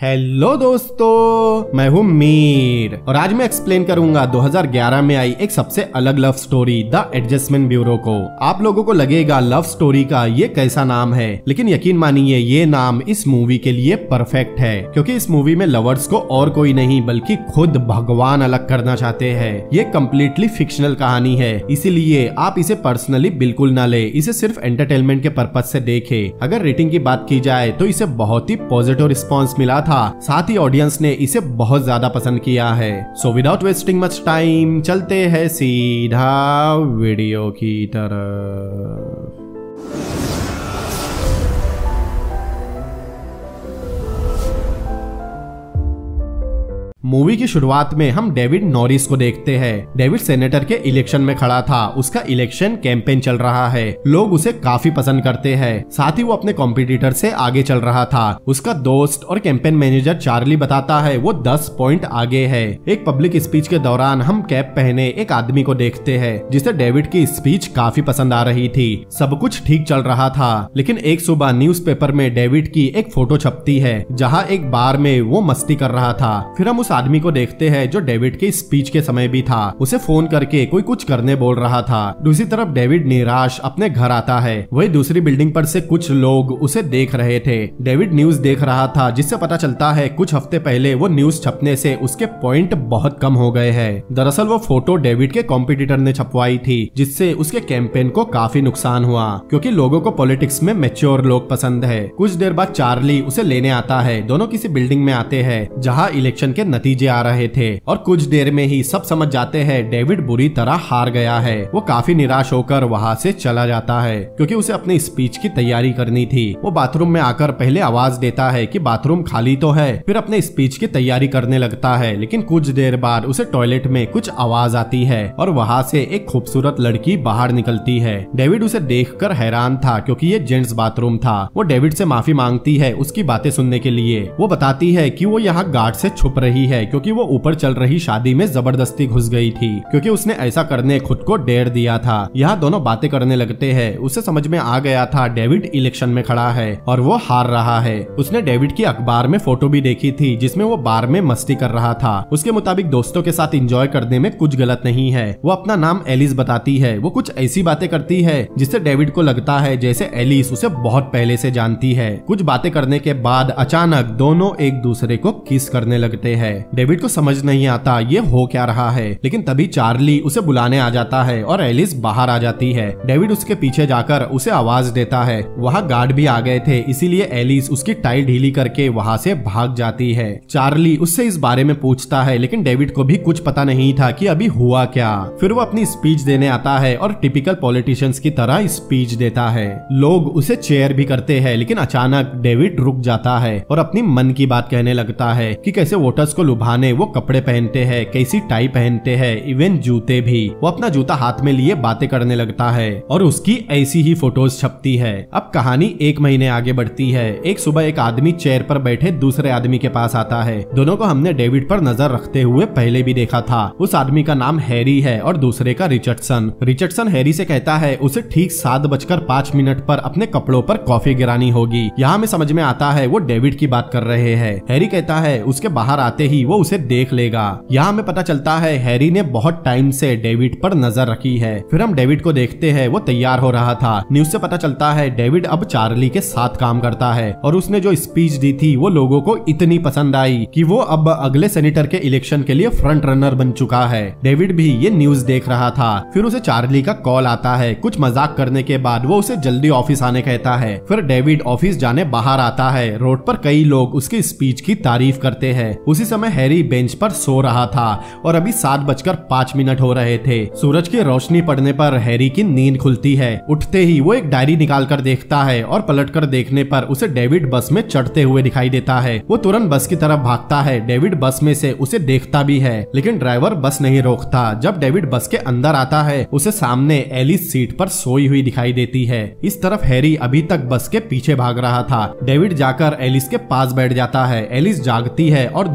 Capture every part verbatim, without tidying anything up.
Hello दोस्तों, मैं हूं मीर और आज मैं एक्सप्लेन करूंगा दो हज़ार ग्यारह में आई एक सबसे अलग love story the adjustment bureau को। आप लोगों को लगेगा लव स्टोरी का ये कैसा नाम है, लेकिन यकीन मानिए ये नाम इस मूवी के लिए परफेक्ट है, क्योंकि इस मूवी में लवर्स को और कोई नहीं बल्कि खुद भगवान अलग करना चाहते हैं। ये कम्प्लीटली फिक्शनल कहानी है, इसीलिए आप इसे पर्सनली बिल्कुल ना ले, इसे सिर्फ एंटरटेनमेंट के पर्पज से देखे। अगर रेटिंग की बात की जाए तो इसे बहुत ही पॉजिटिव रिस्पॉन्स मिला था, साथ ही ऑडियंस ने इसे बहुत ज्यादा पसंद किया है। So without wasting much time चलते हैं सीधा वीडियो की तरफ। मूवी की शुरुआत में हम डेविड नॉरिस को देखते हैं। डेविड सेनेटर के इलेक्शन में खड़ा था, उसका इलेक्शन कैंपेन चल रहा है, लोग उसे काफी पसंद करते हैं, साथ ही वो अपने कॉम्पिटिटर से आगे चल रहा था। उसका दोस्त और कैंपेन मैनेजर चार्ली बताता है वो दस पॉइंट आगे है। एक पब्लिक स्पीच के दौरान हम कैप पहने एक आदमी को देखते हैं जिसे डेविड की स्पीच काफी पसंद आ रही थी। सब कुछ ठीक चल रहा था, लेकिन एक सुबह न्यूज़पेपर में डेविड की एक फोटो छपती है जहाँ एक बार में वो मस्ती कर रहा था। फिर हम उस आदमी को देखते हैं जो डेविड के स्पीच के समय भी था, उसे फोन करके कोई कुछ करने बोल रहा था। दूसरी तरफ डेविड निराश अपने घर आता है, वही दूसरी बिल्डिंग पर से कुछ लोग उसे देख रहे थे। डेविड न्यूज देख रहा था, जिससे पता चलता है कुछ हफ्ते पहले वो न्यूज छपने से उसके पॉइंट बहुत कम हो गए हैं। दरअसल वो फोटो डेविड के कॉम्पिटिटर ने छपवाई थी, जिससे उसके कैंपेन को काफी नुकसान हुआ, क्योंकि लोगों को पॉलिटिक्स में मैच्योर लोग पसंद है। कुछ देर बाद चार्ली उसे लेने आता है, दोनों किसी बिल्डिंग में आते हैं जहाँ इलेक्शन के नतीजे आ रहे थे और कुछ देर में ही सब समझ जाते हैं डेविड बुरी तरह हार गया है। वो काफी निराश होकर वहाँ से चला जाता है, क्योंकि उसे अपनी स्पीच की तैयारी करनी थी। वो बाथरूम में आकर पहले आवाज देता है कि बाथरूम खाली तो है, फिर अपने स्पीच की तैयारी करने लगता है। लेकिन कुछ देर बाद उसे टॉयलेट में कुछ आवाज आती है और वहाँ से एक खूबसूरत लड़की बाहर निकलती है। डेविड उसे देखकर हैरान था, क्योंकि ये जेंट्स बाथरूम था। वो डेविड से माफी मांगती है उसकी बातें सुनने के लिए। वो बताती है कि वो यहाँ गार्ड से छुप रही है, क्योंकि वो ऊपर चल रही शादी में जबरदस्ती घुस गई थी, क्योंकि उसने ऐसा करने खुद को डेयर दिया था। यहाँ दोनों बातें करने लगते हैं। उसे समझ में आ गया था डेविड इलेक्शन में खड़ा है और वो हार रहा है। उसने डेविड की अखबार में फोटो भी देखी थी जिसमें वो बार में मस्ती कर रहा था। उसके मुताबिक दोस्तों के साथ एंजॉय करने में कुछ गलत नहीं है। वो अपना नाम एलिस बताती है। वो कुछ ऐसी बातें करती है जिससे डेविड को लगता है जैसे एलिस उसे बहुत पहले से जानती है। कुछ बातें करने के बाद अचानक दोनों एक दूसरे को किस करने लगते हैं। डेविड को समझ नहीं आता ये हो क्या रहा है, लेकिन तभी चार्ली उसे बुलाने आ जाता है और एलिस बाहर आ जाती है। डेविड उसके पीछे जाकर उसे आवाज देता है। वहाँ गार्ड भी आ गए थे, इसीलिए एलिस उसकी टाई ढीली करके वहाँ से भाग जाती है। चार्ली उससे इस बारे में पूछता है, लेकिन डेविड को भी कुछ पता नहीं था कि अभी हुआ क्या। फिर वो अपनी स्पीच देने आता है और टिपिकल पॉलिटिशियंस की तरह स्पीच देता है। लोग उसे चेयर भी करते हैं, लेकिन अचानक डेविड रुक जाता है और अपनी मन की बात कहने लगता है कि कैसे वोटर्स को लुभाने वो कपड़े पहनते हैं, कैसी टाई पहनते हैं, इवन जूते भी। वो अपना जूता हाथ में लिए बातें करने लगता है और उसकी ऐसी ही फोटोज छपती है। अब कहानी एक महीने आगे बढ़ती है। एक सुबह एक आदमी चेयर पर बैठे दूसरे आदमी के पास आता है। दोनों को हमने डेविड पर नजर रखते हुए पहले भी देखा था। उस आदमी का नाम हैरी है और दूसरे का रिचर्डसन। रिचर्डसन हैरी से कहता है उसे ठीक सात बजकर पांच मिनट पर अपने कपड़ों पर कॉफी गिरानी होगी। यहाँ में समझ में आता है वो डेविड की बात कर रहे हैं। हैरी कहता है उसके बाहर आते ही वो उसे देख लेगा। यहाँ में पता चलता है हैरी ने बहुत टाइम से डेविड पर नजर रखी है। फिर हम डेविड को देखते हैं, वो तैयार हो रहा था। न्यूज से पता चलता है डेविड अब चार्ली के साथ काम करता है और उसने जो स्पीच दी थी वो लोगों को इतनी पसंद आई कि वो अब अगले सेनेटर के इलेक्शन के लिए फ्रंट रनर बन चुका है। डेविड भी ये न्यूज देख रहा था। फिर उसे चार्ली का कॉल आता है। कुछ मजाक करने के बाद वो उसे जल्दी ऑफिस आने कहता है। फिर डेविड ऑफिस जाने बाहर आता है। रोड पर कई लोग उसकी स्पीच की तारीफ करते हैं। उसी समय हैरी बेंच पर सो रहा था और अभी सात बजकर पांच मिनट हो रहे थे। सूरज की रोशनी पड़ने पर हैरी की नींद खुलती है। उठते ही वो एक डायरी निकाल कर देखता है और पलटकर देखने पर उसे डेविड बस में चढ़ते हुए दिखाई देता है। वो तुरंत बस की तरफ भागता है। डेविड बस में से उसे देखता भी है, लेकिन ड्राइवर बस नहीं रोकता। जब डेविड बस के अंदर आता है उसे सामने एलिस सीट पर सोई हुई दिखाई देती है। इस तरफ हैरी अभी तक बस के पीछे भाग रहा था। डेविड जाकर एलिस के पास बैठ जाता है। एलिस जागती है और दोनों एक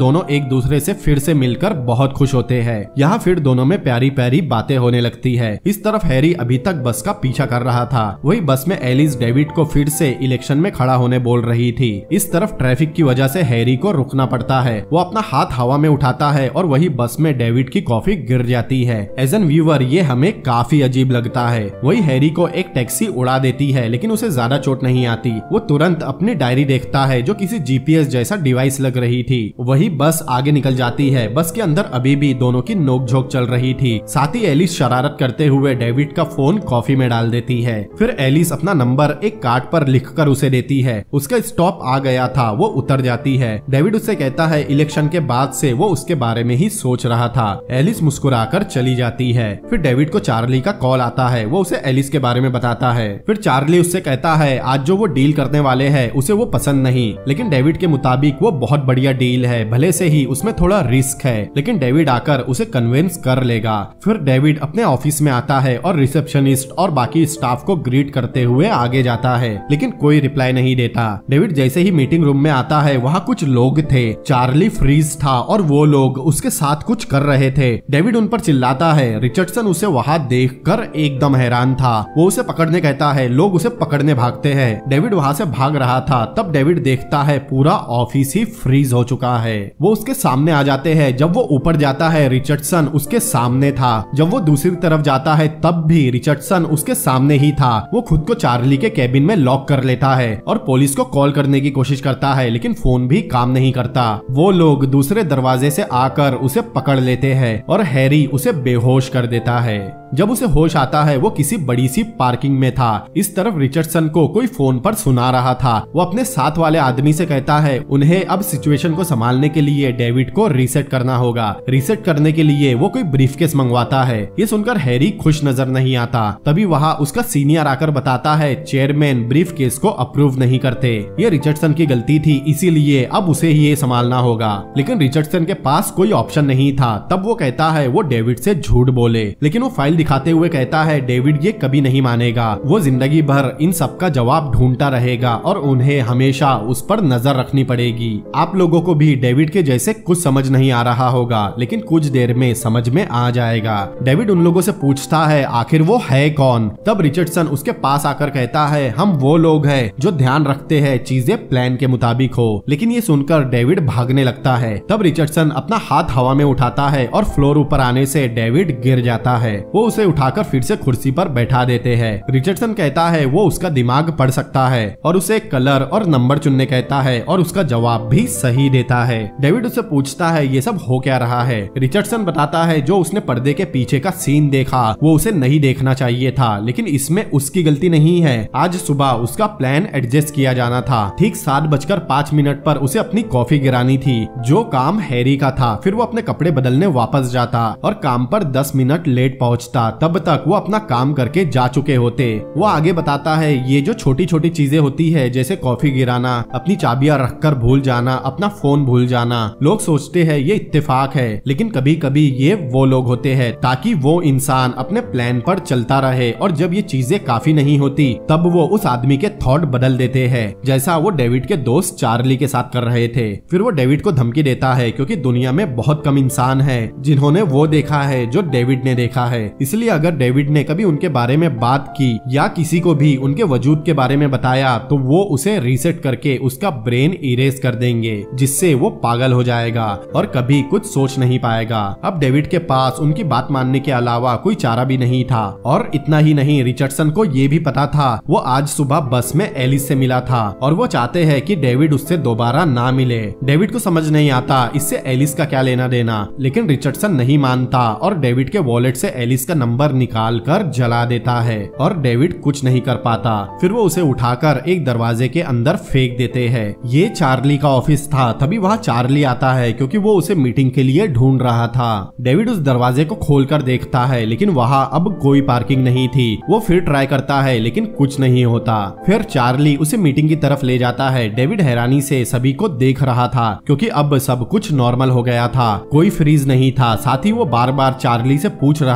दूसरे से फिर से मिलकर बहुत खुश होते हैं। यहाँ फिर दोनों में प्यारी प्यारी बातें होने लगती है। इस तरफ हैरी अभी तक बस का पीछा कर रहा था। वही बस में एलिस डेविड को फिर से इलेक्शन में खड़ा होने बोल रही थी। इस तरफ ट्रैफिक की वजह से हैरी को रुकना पड़ता है। वो अपना हाथ हवा में उठाता है और वही बस में डेविड की कॉफी गिर जाती है। एज एन व्यूअर ये हमें काफी अजीब लगता है। वही हैरी को एक टैक्सी उड़ा देती है, लेकिन उसे ज्यादा चोट नहीं आती। वो तुरंत अपनी डायरी देखता है जो किसी जीपीएस जैसा डिवाइस लग रही थी। वही बस आगे निकल जाती है। बस के अंदर अभी भी दोनों की नोकझोंक चल रही थी। साथ ही एलिस शरारत करते हुए डेविड का फोन कॉफी में डाल देती है। फिर एलिस अपना नंबर एक कार्ड पर लिखकर उसे देती है। उसका स्टॉप आ गया था, वो उतर जाती है। डेविड उससे कहता है इलेक्शन के बाद से वो उसके बारे में ही सोच रहा था। एलिस मुस्कुराकर चली जाती है। फिर डेविड को चार्ली का कॉल आता है। वो उसे एलिस के बारे में बताता है। फिर चार्ली उससे कहता है आज जो वो डील करने वाले हैं उसे वो पसंद नहीं, लेकिन डेविड के मुताबिक वो बहुत बढ़िया डील है। भले से ही उसमें थोड़ा रिस्क है, लेकिन डेविड आकर उसे कन्विंस कर लेगा। फिर डेविड अपने ऑफिस में आता है और रिसेप्शनिस्ट और बाकी स्टाफ को ग्रीट करते हुए आगे जाता है, लेकिन कोई रिप्लाई नहीं देता। डेविड जैसे ही मीटिंग रूम में आता है वहाँ कुछ लोग थे। चार्ली फ्रीज था और वो लोग उसके साथ कुछ कर रहे थे। डेविड उन पर चिल्लाता है। रिचर्डसन उसे वहाँ देखकर एकदम हैरान था। वो उसे पकड़ने कहता है। लोग उसे पकड़ने भागते हैं। डेविड वहाँ से भाग रहा था। तब डेविड देखता है पूरा ऑफिस ही फ्रीज हो चुका है। वो उसके सामने आ जाते हैं। जब वो ऊपर जाता है रिचर्डसन उसके सामने था। जब वो दूसरी तरफ जाता है तब भी रिचर्डसन उसके सामने ही था। वो खुद को चार्ली के केबिन में लॉक कर लेता है और पुलिस को कॉल करने की कोशिश करता है, लेकिन फोन भी काम नहीं करता। वो लोग दूसरे दरवाजे से आकर उसे पकड़ लेते हैं और हैरी उसे बेहोश कर देता है। जब उसे होश आता है वो किसी बड़ी सी पार्किंग में था। इस तरफ रिचर्डसन को कोई फोन पर सुना रहा था। वो अपने साथ वाले आदमी से कहता है उन्हें अब सिचुएशन को संभालने के लिए डेविड को रीसेट करना होगा। रीसेट करने के लिए वो कोई ब्रीफकेस मंगवाता है। ये सुनकर हैरी खुश नजर नहीं आता। तभी वहाँ उसका सीनियर आकर बताता है चेयरमैन ब्रीफकेस को अप्रूव नहीं करते। ये रिचर्डसन की गलती थी, इसीलिए अब उसे ही ये संभालना होगा। लेकिन रिचर्डसन के पास कोई ऑप्शन नहीं था। तब वो कहता है वो डेविड से झूठ बोले, लेकिन वो फाइल दिखाते हुए कहता है डेविड ये कभी नहीं मानेगा। वो जिंदगी भर इन सब का जवाब ढूंढता रहेगा और उन्हें हमेशा उस पर नजर रखनी पड़ेगी। आप लोगों को भी डेविड के जैसे कुछ समझ नहीं आ रहा होगा, लेकिन कुछ देर में समझ में आ जाएगा। डेविड उन लोगों से पूछता है आखिर वो है कौन। तब रिचर्डसन उसके पास आकर कहता है हम वो लोग हैं जो ध्यान रखते हैं चीजें प्लान के मुताबिक हो। लेकिन ये सुनकर डेविड भागने लगता है। तब रिचर्डसन अपना हाथ हवा में उठाता है और फ्लोर ऊपर आने से डेविड गिर जाता है। वो उसे उठाकर फिर से कुर्सी पर बैठा देते हैं। रिचर्डसन कहता है वो उसका दिमाग पढ़ सकता है और उसे कलर और नंबर चुनने कहता है और उसका जवाब भी सही देता है। डेविड उससे पूछता है ये सब हो क्या रहा है। रिचर्डसन बताता है जो उसने पर्दे के पीछे का सीन देखा वो उसे नहीं देखना चाहिए था, लेकिन इसमें उसकी गलती नहीं है। आज सुबह उसका प्लान एडजस्ट किया जाना था। ठीक सात बजकर पाँच मिनट पर उसे अपनी कॉफी गिरानी थी, जो काम हैरी का था। फिर वो अपने कपड़े बदलने वापस जाता और काम पर दस मिनट लेट पहुंचता। तब तक वो अपना काम करके जा चुके होते। वो आगे बताता है ये जो छोटी छोटी चीजें होती है जैसे कॉफी गिराना, अपनी चाबियां रखकर भूल जाना, अपना फोन भूल जाना, लोग सोचते हैं ये इत्तेफाक है, लेकिन कभी कभी ये वो लोग होते हैं ताकि वो इंसान अपने प्लान पर चलता रहे। और जब ये चीजें काफी नहीं होती तब वो उस आदमी के थॉट बदल देते हैं, जैसा वो डेविड के दोस्त चार्ली के साथ कर रहे थे। फिर वो डेविड को धमकी देता है क्योंकि दुनिया में बहुत कम इंसान है जिन्होंने वो देखा है जो डेविड ने देखा है। इसलिए अगर डेविड ने कभी उनके बारे में बात की या किसी को भी उनके वजूद के बारे में बताया तो वो उसे रीसेट करके उसका ब्रेन इरेज कर देंगे, जिससे वो पागल हो जाएगा और कभी कुछ सोच नहीं पाएगा। अब डेविड के पास उनकी बात मानने के अलावा कोई चारा भी नहीं था। और इतना ही नहीं, रिचर्डसन को ये भी पता था वो आज सुबह बस में एलिस से मिला था और वो चाहते हैं कि डेविड उससे दोबारा ना मिले। डेविड को समझ नहीं आता इससे एलिस का क्या लेना देना, लेकिन रिचर्डसन नहीं मानता और डेविड के वॉलेट से एलिस का नंबर निकाल कर जला देता है और डेविड कुछ नहीं कर पाता। फिर वो उसे उठाकर एक दरवाजे के अंदर फेंक देते हैं। ये चार्ली का ऑफिस था। तभी वहाँ चार्ली आता है क्योंकि वो उसे मीटिंग के लिए ढूंढ रहा था। डेविड उस दरवाजे को खोलकर देखता है, लेकिन वहाँ अब कोई पार्किंग नहीं थी। वो फिर ट्राई करता है लेकिन कुछ नहीं होता। फिर चार्ली उसे मीटिंग की तरफ ले जाता है। डेविड हैरानी से सभी को देख रहा था क्योंकि अब सब कुछ नॉर्मल हो गया था, कोई फ्रीज नहीं था। साथ ही वो बार बार चार्ली से पूछ रहा था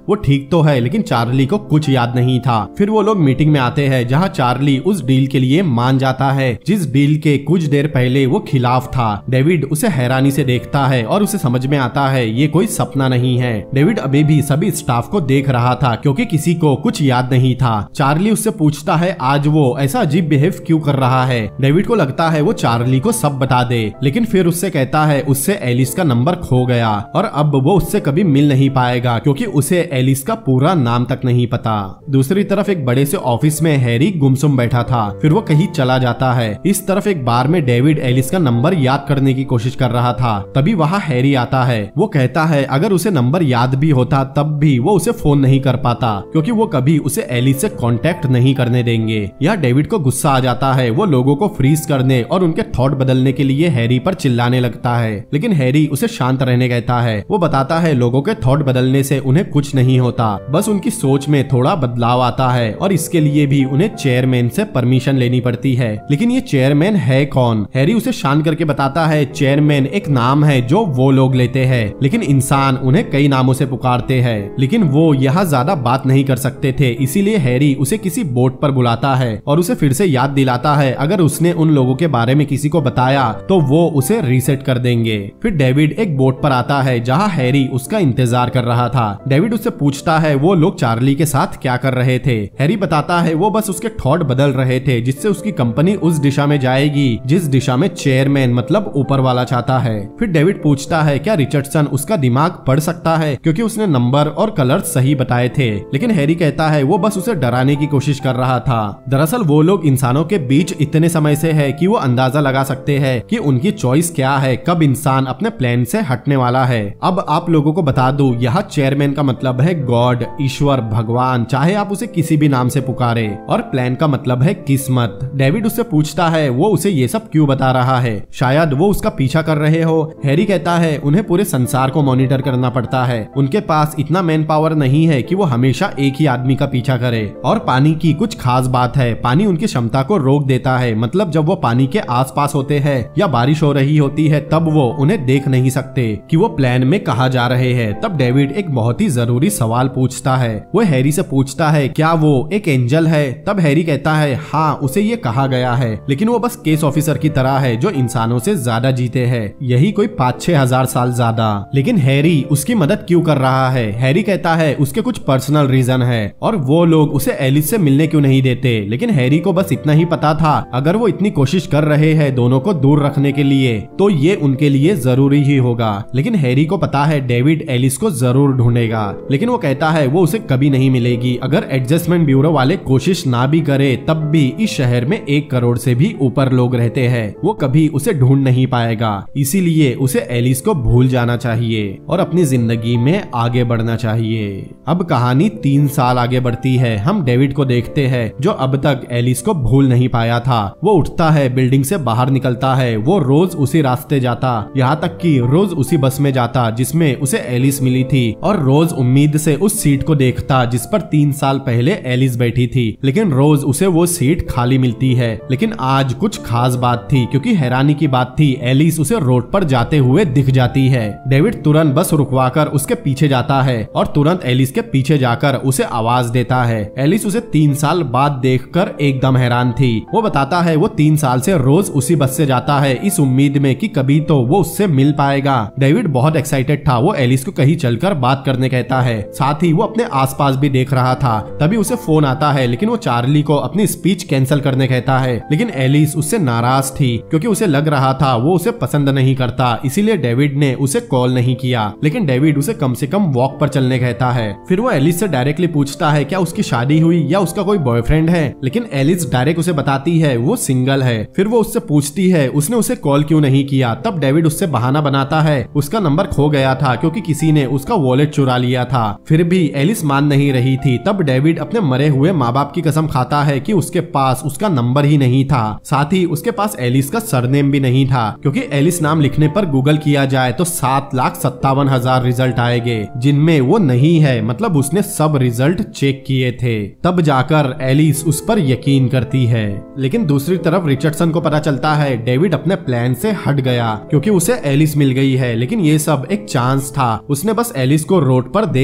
वो ठीक तो है लेकिन चार्ली को कुछ याद नहीं था। फिर वो लोग मीटिंग में आते हैं जहाँ चार्ली उस डील के लिए मान जाता है जिस डील के कुछ देर पहले वो खिलाफ था। डेविड उसे हैरानी से देखता है और उसे समझ में आता है ये कोई सपना नहीं है। डेविड अभी भी सभी स्टाफ को देख रहा था क्योंकि किसी को कुछ याद नहीं था। चार्ली उससे पूछता है आज वो ऐसा अजीब बिहेव क्यों कर रहा है। डेविड को लगता है वो चार्ली को सब बता दे, लेकिन फिर उससे कहता है उससे एलिस का नंबर खो गया और अब वो उससे कभी मिल नहीं पाएगा क्योंकि उसे एलिस का पूरा नाम तक नहीं पता। दूसरी तरफ एक बड़े से ऑफिस में हैरी गुमसुम बैठा था, फिर वो कहीं चला जाता है। इस तरफ एक बार में डेविड एलिस का नंबर याद करने की कोशिश कर रहा था, तभी वहाँ हैरी आता है। वो कहता है अगर उसे नंबर याद भी होता तब भी वो उसे फोन नहीं कर पाता क्योंकि वो कभी उसे एलिस से कांटेक्ट नहीं करने देंगे। यह डेविड को गुस्सा आ जाता है। वो लोगों को फ्रीज करने और उनके थॉट बदलने के लिए हैरी पर चिल्लाने लगता है, लेकिन हैरी उसे शांत रहने कहता है। वो बताता है लोगों के थॉट बदलने से उन्हें कुछ नहीं होता, बस उनकी सोच में थोड़ा बदलाव आता है और इसके लिए भी उन्हें चेयरमैन से परमिशन लेनी पड़ती है। लेकिन ये चेयरमैन है कौन? हैरी उसे शांत करके बताता है चेयरमैन एक नाम है जो वो लोग लेते हैं, लेकिन इंसान उन्हें कई नामों से पुकारते हैं। लेकिन वो यहाँ ज्यादा बात नहीं कर सकते थे, इसीलिए हैरी उसे किसी बोट पर बुलाता है और उसे फिर से याद दिलाता है अगर उसने उन लोगों के बारे में किसी को बताया तो वो उसे रीसेट कर देंगे। फिर डेविड एक बोट पर आता है जहाँ हैरी उसका इंतजार कर रहा था। डेविड उससे पूछता है वो लोग चार्ली के साथ क्या कर रहे थे। हैरी बताता है वो बस उसके थॉट बदल रहे थे जिससे उसकी कंपनी उस दिशा में जाएगी जिस दिशा में चेयरमैन मतलब ऊपर वाला चाहता है। फिर डेविड पूछता है क्या रिचर्डसन उसका दिमाग पढ़ सकता है क्योंकि उसने नंबर और कलर सही बताए थे, लेकिन हैरी कहता है वो बस उसे डराने की कोशिश कर रहा था। दरअसल वो लोग इंसानों के बीच इतने समय से है कि वो अंदाजा लगा सकते हैं कि उनकी चॉइस क्या है, कब इंसान अपने प्लान से हटने वाला है। अब आप लोगों को बता दूं यहाँ चेयरमैन का मतलब है गॉड, ईश्वर, भगवान, चाहे आप उसे किसी भी नाम से पुकारे, और प्लान का मतलब है किस्मत। डेविड उससे पूछता है वो उसे ये सब क्यों बता रहा है, शायद वो उसका पीछा कर रहे हो। हैरी कहता है उन्हें पूरे संसार को मॉनिटर करना पड़ता है, उनके पास इतना मैन पावर नहीं है कि वो हमेशा एक ही आदमी का पीछा करे। और पानी की कुछ खास बात है, पानी उनकी क्षमता को रोक देता है, मतलब जब वो पानी के आसपास होते हैं या बारिश हो रही होती है तब वो उन्हें देख नहीं सकते कि वो प्लान में कहाँ जा रहे हैं। तब डेविड एक बहुत ही जरूरी सवाल पूछता है। वो हैरी से पूछता है क्या वो एक एंजल है? तब हैरी कहता है हाँ उसे ये कहा गया है, लेकिन वो बस केस ऑफिसर की तरह है जो इंसानों से ज्यादा जीते हैं, यही कोई पाँच छह हजार साल ज्यादा। लेकिन हैरी उसकी मदद क्यों कर रहा है? हैरी कहता है उसके कुछ पर्सनल रीजन है और वो लोग उसे एलिस से मिलने क्यों नहीं देते। लेकिन हैरी को बस इतना ही पता था अगर वो इतनी कोशिश कर रहे हैं दोनों को दूर रखने के लिए तो ये उनके लिए जरूरी ही होगा। लेकिन हैरी को पता है डेविड एलिस को जरूर ढूंढेगा, लेकिन वो कहता है वो उसे कभी नहीं मिलेगी। अगर एडजस्टमेंट ब्यूरो वाले कोशिश ना भी करे तब भी इस शहर में एक करोड़ से भी ऊपर लोग रहते हैं, वो कभी उसे ढूंढ नहीं पाएगा। इसीलिए उसे एलिस को भूल जाना चाहिए और अपनी जिंदगी में आगे बढ़ना चाहिए। अब कहानी तीन साल आगे बढ़ती है। हम डेविड को देखते हैं जो अब तक एलिस को भूल नहीं पाया था। वो उठता है, बिल्डिंग से बाहर निकलता है, वो रोज उसी रास्ते जाता, यहाँ तक कि रोज उसी बस में जाता जिसमें उसे एलिस मिली थी और रोज उम्मीद से उस सीट को देखता जिस पर तीन साल पहले एलिस बैठी थी। लेकिन रोज उसे वो सीट खाली मिलती है। लेकिन आज कुछ खास बात थी क्योंकि हैरानी की बात थी, एलिस उसे रोड पर जाते हुए दिख जाती है। डेविड तुरंत बस रुकवाकर उसके पीछे जाता है और तुरंत एलिस के पीछे जाकर उसे आवाज देता है। एलिस उसे तीन साल बाद देखकर एकदम हैरान थी। वो बताता है वो तीन साल से रोज उसी बस से जाता है इस उम्मीद में कि कभी तो वो उससे मिल पाएगा। डेविड बहुत एक्साइटेड था। वो एलिस को कहीं चलकर बात करने कहता है, साथ ही वो अपने आसपास भी देख रहा था। तभी उसे फोन आता है, लेकिन वो चार्ली को अपनी स्पीच कैंसिल करने कहता है। लेकिन एलिस उससे नाराज थी क्योंकि उसे लग रहा था वो उसे पसंद नहीं करता, इसीलिए डेविड ने उसे कॉल नहीं किया। लेकिन डेविड उसे कम से कम वॉक पर चलने कहता है। फिर वो एलिस से डायरेक्टली पूछता है क्या उसकी शादी हुई या उसका कोई बॉयफ्रेंड है, लेकिन एलिस डायरेक्ट उसे बताती है वो सिंगल है। फिर वो उससे पूछती है उसने उसे कॉल क्यों नहीं किया। तब डेविड उससे बहाना बनाता है उसका नंबर खो गया था क्योंकि किसी ने उसका वॉलेट चुरा लिया था। फिर भी एलिस मान नहीं रही थी। तब डेविड अपने मरे हुए माँ बाप की कसम खाता है कि उसके पास उसका नंबर ही नहीं था, साथ ही उसके पास एलिस का सरनेम भी नहीं था क्योंकि एलिस नाम लिखने पर गूगल किया जाए तो सात लाख सत्तावन हजार रिजल्ट आएंगे जिनमें वो नहीं है, मतलब उसने सब रिजल्ट चेक किए थे। तब जाकर एलिस उस पर यकीन करती है। लेकिन दूसरी तरफ रिचर्डसन को पता चलता है डेविड अपने प्लान से हट गया क्योंकि उसे एलिस मिल गई है। लेकिन ये सब एक चांस था, उसने बस एलिस को रोड पर देख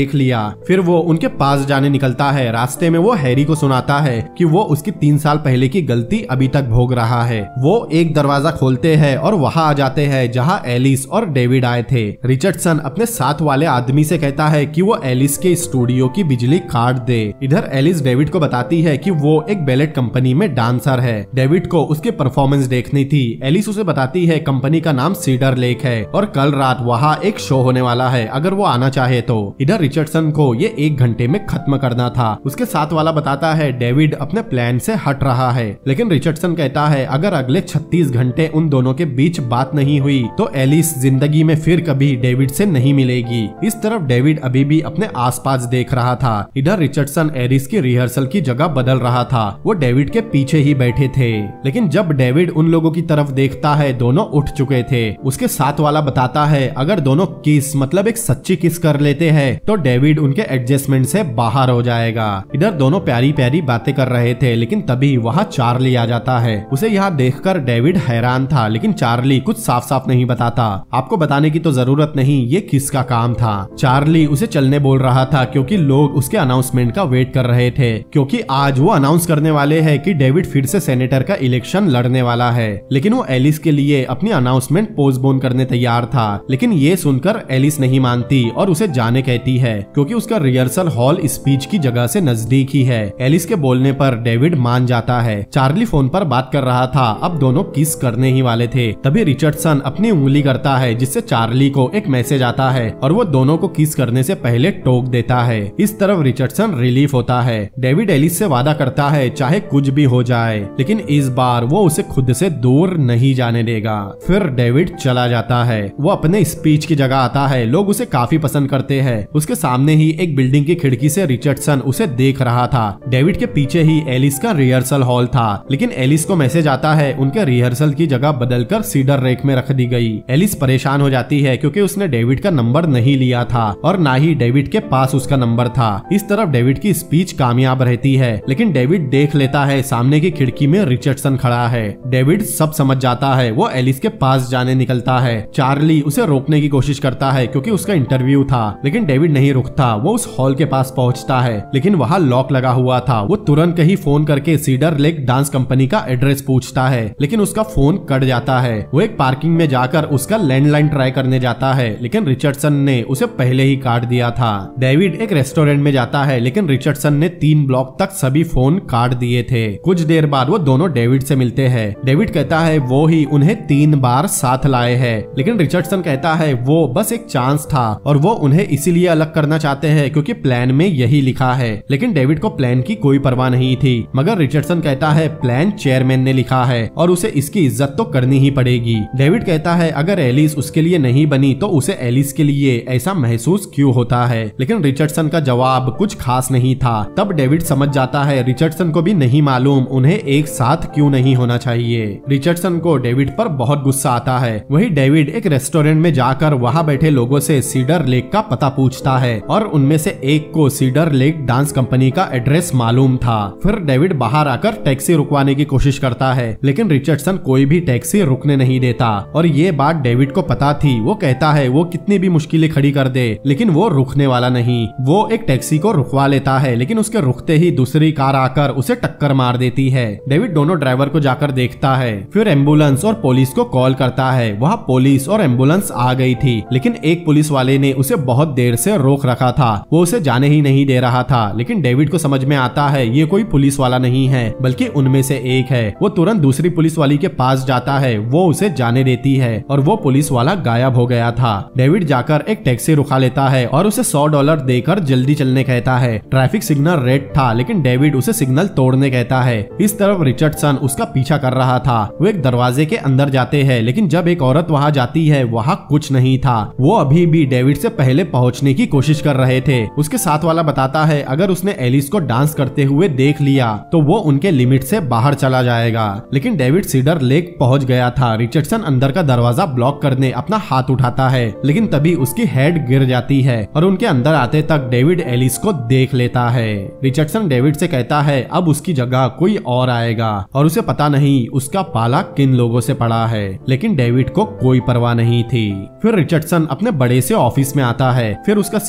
देख लिया। फिर वो उनके पास जाने निकलता है। रास्ते में वो हैरी को सुनाता है कि वो उसकी तीन साल पहले की गलती अभी तक भोग रहा है। वो एक दरवाजा खोलते हैं और वहां आ जाते हैं जहां एलिस और डेविड आए थे। रिचर्डसन अपने साथ वाले आदमी से कहता है कि वो एलिस के स्टूडियो की बिजली काट दे। इधर एलिस डेविड को बताती है कि वो एक बैलेट कंपनी में डांसर है। डेविड को उसकी परफॉर्मेंस देखनी थी। एलिस उसे बताती है कंपनी का नाम सीडर लेक है और कल रात वहाँ एक शो होने वाला है, अगर वो आना चाहे तो। इधर रिचर्डसन को ये एक घंटे में खत्म करना था। उसके साथ वाला बताता है डेविड अपने प्लान से हट रहा है, लेकिन रिचर्डसन कहता है अगर अगले छत्तीस घंटे उन दोनों के बीच बात नहीं हुई तो एलिस जिंदगी में फिर कभी डेविड से नहीं मिलेगी। इस तरफ डेविड अभी भी अपने आसपास देख रहा था। इधर रिचर्डसन एलिस की रिहर्सल की जगह बदल रहा था। वो डेविड के पीछे ही बैठे थे, लेकिन जब डेविड उन लोगों की तरफ देखता है दोनों उठ चुके थे। उसके साथ वाला बताता है अगर दोनों किस मतलब एक सच्ची किस कर लेते हैं तो डेविड उनके एडजस्टमेंट से बाहर हो जाएगा। इधर दोनों प्यारी प्यारी बातें कर रहे थे, लेकिन तभी वहाँ चार्ली आ जाता है। उसे यहाँ देखकर डेविड हैरान था, लेकिन चार्ली कुछ साफ साफ नहीं बताता। आपको बताने की तो जरूरत नहीं, ये किसका काम था। चार्ली उसे चलने बोल रहा था क्योंकि लोग उसके अनाउंसमेंट का वेट कर रहे थे, क्योंकि आज वो अनाउंस करने वाले हैं कि डेविड फिर से सेनेटर का इलेक्शन लड़ने वाला है। लेकिन वो एलिस के लिए अपनी अनाउंसमेंट पोस्टपोन करने तैयार था, लेकिन ये सुनकर एलिस नहीं मानती और उसे जाने कहती है, क्योंकि उसका रिहर्सल हॉल स्पीच की जगह से नजदीक ही है। एलिस के बोलने पर डेविड मान जाता है। चार्ली फोन पर बात कर रहा था, अब दोनों किस करने ही वाले थे। तभी रिचर्डसन अपनी उंगली करता है, जिससे चार्ली को एक मैसेज आता है और वो दोनों को किस करने से पहले टोक देता है। इस तरफ रिचर्डसन रिलीफ होता है। डेविड एलिस से वादा करता है चाहे कुछ भी हो जाए, लेकिन इस बार वो उसे खुद से दूर नहीं जाने देगा। फिर डेविड चला जाता है। वो अपने स्पीच की जगह आता है। लोग उसे काफी पसंद करते हैं। उसके सामने ही एक बिल्डिंग की खिड़की से रिचर्डसन उसे देख रहा था। डेविड के पीछे ही एलिस का रिहर्सल हॉल था, लेकिन एलिस को मैसेज आता है उनके रिहर्सल की जगह बदलकर सीडर लेक में रख दी गई। एलिस परेशान हो जाती है क्योंकि उसने डेविड का नंबर नहीं लिया था और ना ही डेविड के पास उसका नंबर था। इस तरफ डेविड की स्पीच कामयाब रहती है, लेकिन डेविड देख लेता है सामने की खिड़की में रिचर्डसन खड़ा है। डेविड सब समझ जाता है। वो एलिस के पास जाने निकलता है। चार्ली उसे रोकने की कोशिश करता है क्योंकि उसका इंटरव्यू था, लेकिन डेविड नहीं रुकता। वो उस हॉल के पास पहुंचता है, लेकिन वहाँ लॉक लगा हुआ था। वो तुरंत ही फोन करके सीडर लेक डांस कंपनी का एड्रेस पूछता है, लेकिन उसका फोन कट जाता है। वो एक पार्किंग में जाकर उसका लैंडलाइन ट्राई करने जाता है, लेकिन रिचर्डसन ने उसे पहले ही काट दिया था। डेविड एक रेस्टोरेंट में जाता है, लेकिन रिचर्डसन ने तीन ब्लॉक तक सभी फोन काट दिए थे। कुछ देर बाद वो दोनों डेविड से मिलते हैं। डेविड कहता है वो ही उन्हें तीन बार साथ लाए हैं, लेकिन रिचर्डसन कहता है वो बस एक चांस था और वो उन्हें इसीलिए अलग करना चाहते हैं क्योंकि प्लान में यही लिखा है। लेकिन डेविड को प्लान की कोई परवाह नहीं थी, मगर रिचर्डसन कहता है प्लान चेयरमैन ने लिखा है और उसे इसकी इज्जत तो करनी ही पड़ेगी। डेविड कहता है अगर एलिस उसके लिए नहीं बनी तो उसे एलिस के लिए ऐसा महसूस क्यों होता है, लेकिन रिचर्डसन का जवाब कुछ खास नहीं था। तब डेविड समझ जाता है रिचर्डसन को भी नहीं मालूम उन्हें एक साथ क्यों नहीं होना चाहिए। रिचर्डसन को डेविड पर बहुत गुस्सा आता है। वही डेविड एक रेस्टोरेंट में जाकर वहाँ बैठे लोगों से सीडर लेक का पता पूछता है और उनमें से एक को सीडर लेक डांस कंपनी का एड्रेस मालूम था। फिर डेविड बाहर आकर टैक्सी रुकवाने की कोशिश करता है, लेकिन रिचर्डसन कोई भी टैक्सी रुकने नहीं देता और ये बात डेविड को पता थी। वो कहता है वो कितनी भी मुश्किलें खड़ी कर दे, लेकिन वो रुकने वाला नहीं। वो एक टैक्सी को रुकवा लेता है, लेकिन उसके रुकते ही दूसरी कार आकर उसे टक्कर मार देती है। डेविड दोनों ड्राइवर को जाकर देखता है, फिर एम्बुलेंस और पुलिस को कॉल करता है। वहाँ पुलिस और एम्बुलेंस आ गई थी, लेकिन एक पुलिस वाले ने उसे बहुत देर से रोक रखा था। वो उसे जाने ही नहीं दे रहा था, लेकिन डेविड को समझ में आता है ये कोई पुलिस वाला नहीं है बल्कि उनमें से एक है। वो तुरंत दूसरी पुलिस वाली के पास जाता है। वो उसे जाने देती है और वो पुलिस वाला गायब हो गया था। डेविड जाकर एक टैक्सी रुका लेता है और उसे सौ डॉलर देकर जल्दी चलने कहता है। ट्रैफिक सिग्नल रेड था, लेकिन डेविड उसे सिग्नल तोड़ने कहता है। इस तरफ रिचर्डसन उसका पीछा कर रहा था। वो एक दरवाजे के अंदर जाते हैं, लेकिन जब एक औरत वहाँ जाती है वहाँ कुछ नहीं था। वो अभी भी डेविड से पहले पहुँचने की कोशिश कर रहे थे। उसके साथ वाला बताता है अगर उसने एलिस को डांस करते हुए देख लिया तो वो उनके लिमिट से बाहर चला जाएगा, लेकिन डेविड सीडर लेक पहुंच गया था। रिचर्डसन अंदर का दरवाजा ब्लॉक करने अपना हाथ उठाता है, लेकिन तभी उसकी हेड गिर जाती है और उनके अंदर आते तक डेविड एलिस को देख लेता है। रिचर्डसन डेविड से कहता है अब उसकी जगह कोई और आएगा और उसे पता नहीं उसका पाला किन लोगों से पड़ा है, लेकिन डेविड को कोई परवाह नहीं थी। फिर रिचर्डसन अपने बड़े से ऑफिस में आता है। फिर उसका